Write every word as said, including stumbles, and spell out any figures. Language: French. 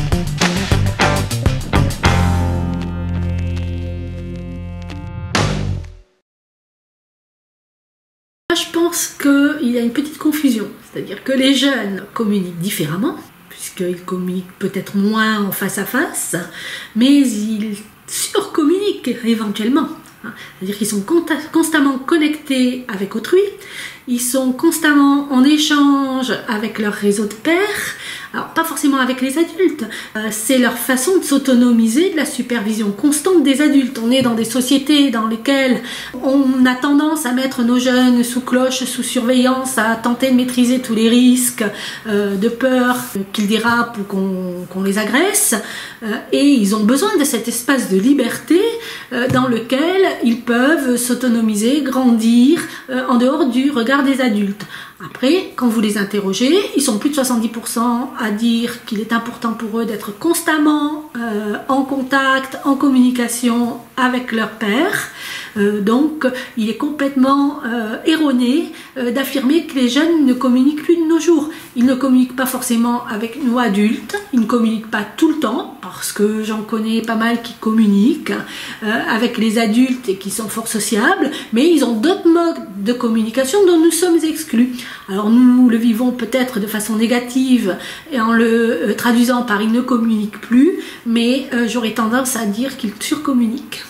Je pense qu'il y a une petette confusion, c'est-à-dire que les jeunes communiquent différemment, puisqu'ils communiquent peut-être moins en face à face, mais ils surcommuniquent éventuellement. C'est-à-dire qu'ils sont constamment connectés avec autrui, ils sont constamment en échange avec leur réseau de pairs, alors pas forcément avec les adultes, euh, c'est leur façon de s'autonomiser de la supervision constante des adultes. On est dans des sociétés dans lesquelles on a tendance à mettre nos jeunes sous cloche, sous surveillance, à tenter de maîtriser tous les risques euh, de peur qu'ils dérapent ou qu'on qu'on les agresse, euh, et ils ont besoin de cet espace de liberté euh, dans lequel ils peuvent s'autonomiser, grandir euh, en dehors du regard des adultes. Après, quand vous les interrogez, ils sont plus de soixante-dix pour cent à dire qu'il est important pour eux d'être constamment euh, en contact, en communication avec leur père. Euh, donc, il est complètement euh, erroné euh, d'affirmer que les jeunes ne communiquent plus de nos jours. Ils ne communiquent pas forcément avec nous adultes, ils ne communiquent pas tout le temps, parce que j'en connais pas mal qui communiquent euh, avec les adultes et qui sont fort sociables, mais ils ont d'autres modes de communication dont nous sommes exclus. Alors nous le vivons peut-être de façon négative et en le euh, traduisant par ils ne communiquent plus, mais euh, j'aurais tendance à dire qu'ils surcommuniquent.